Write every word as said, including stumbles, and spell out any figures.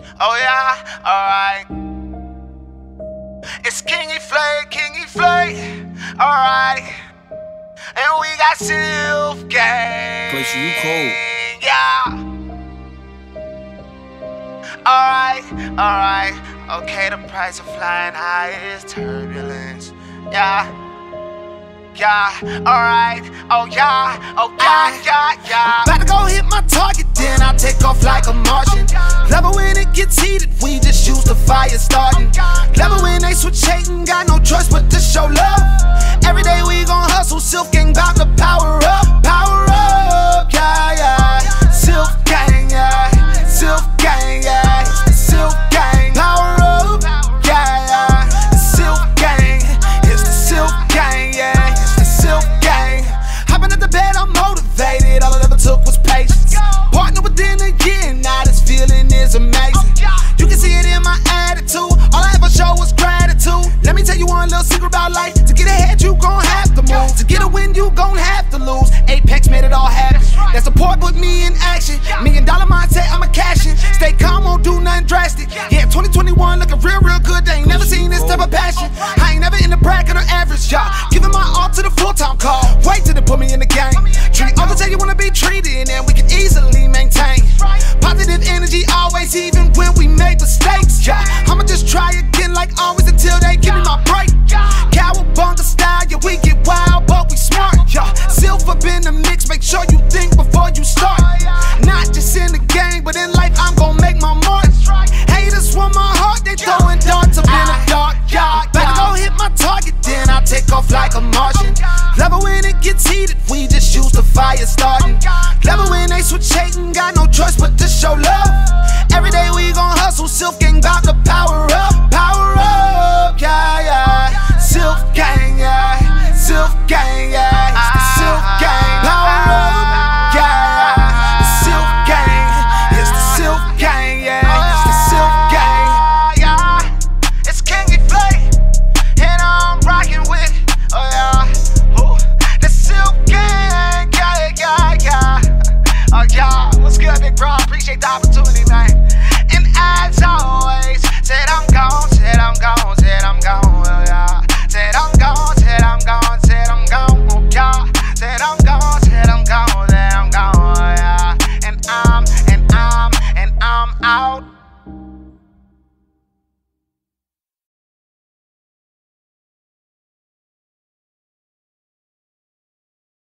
Oh yeah, alright. It's KingyFlay, KingyFlay, alright. And we got Sylph gang. Place you cold. Yeah. Alright, alright. Okay, the price of flying high is turbulence. Yeah. Yeah, alright, oh yeah, oh yeah, yeah, yeah. About to go hit my target, then I take off like a Martian. Love it when it gets heated, we just use the fire starting. Love it when they switch hating, got no choice but to show love. Every day we gon' hustle, Sylph gang bout to power up, power up, yeah, yeah. Sylph gang, yeah, Sylph gang, yeah. It's the Sylph gang, power up, yeah, yeah. The Sylph gang, it's the Sylph gang, yeah. Hopping at the bed, I'm motivated. All I ever took was patience. Partner within a year, now this feeling is amazing. You can see it in my attitude. All I ever show was gratitude. Let me tell you one little secret about life. To get ahead, you gon' have to move. To get a win, you gon' have to lose. Apex made it all happen. That support put me in action. Million dollar mindset, I'ma cash in. Stay calm, won't do nothing drastic. Yeah, twenty twenty-one looking real, real good. They ain't never seen this type of passion. I ain't never in the bracket or average, y'all. Giving my all to the full-time call. Wait till they put me in the game. Treat all the way you wanna be treated, and we can easily maintain positive energy always, even when we make mistakes. Yeah, I'ma just try again like always until they give me my break. Cowabunga style, yeah, we get wild, but we smart. Yeah, Sylph up in the mix, make sure you think before you start. Not just in the game, but in life, I'm gon' make my mark. Haters want my heart, they throwing darts up in the dark. Yeah, better go hit my target, then I take off like a Martian. Love it when it gets heated, we just use the fire starting. Love it when they switch hating, got no choice but to show love. Every day we gon' hustle, Sylph gang bout to power up, power up, yeah, yeah. Sylph gang, yeah, Sylph gang, yeah. It's the Sylph gang, power up, yeah. The Sylph gang, it's the Sylph gang, yeah. It's the Sylph gang, yeah. It's KingyFlay, and I'm rocking with, oh yeah, ooh, the Sylph gang, yeah, yeah, yeah. Oh yeah, what's good, big bro? Appreciate the opportunity.